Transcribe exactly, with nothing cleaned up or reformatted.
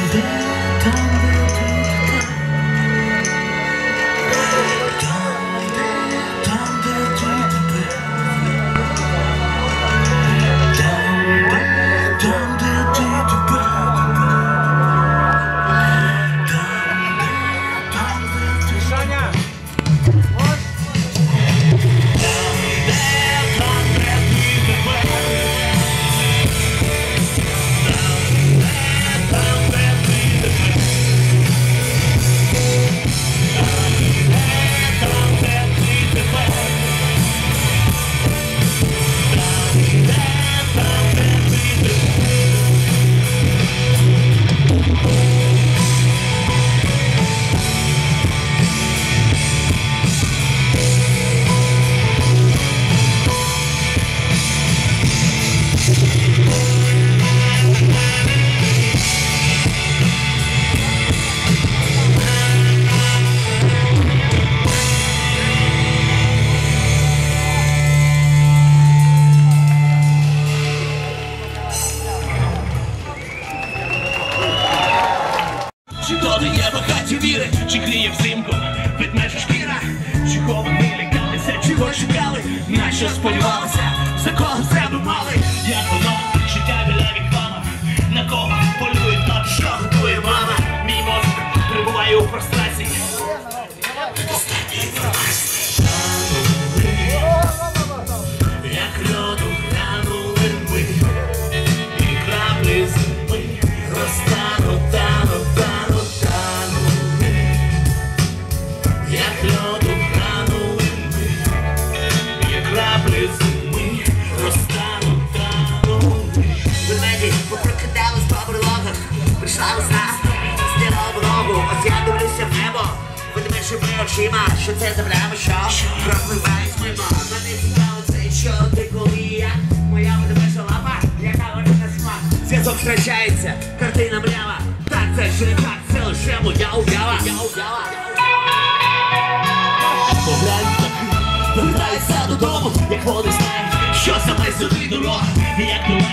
Є багаті віри, чи криє взимку ведмежа шкіра, чого вони лякалися, чого шукали, на що сподівалися, за кого себе мали, як воно, життя біля вікна, на кого полюють ноти, що готує мама. Мій мозок перебуває у прострації, достатньо інформації. Як льоду гранули ми, і краплі зими розтануть, тануть, тануть, тануть. Як льоду гранули ми, і краплі зими розтануть, тануть. Ведмеді попрокидались по берлогах, прийшла весна, зняла ногу, ось я дивлюся в небо, ведмежими очима, що це за пляма, що пропливають мимо. Мене цікаво це, що ти, коли я, моя ведмежа лапа, яка вона на смак. Зв'язок втрачається, картина млява, так це ж не так, це лише моя уява. Поглянь, повертайся додому, як вони знають, що саме сюди дорога, і як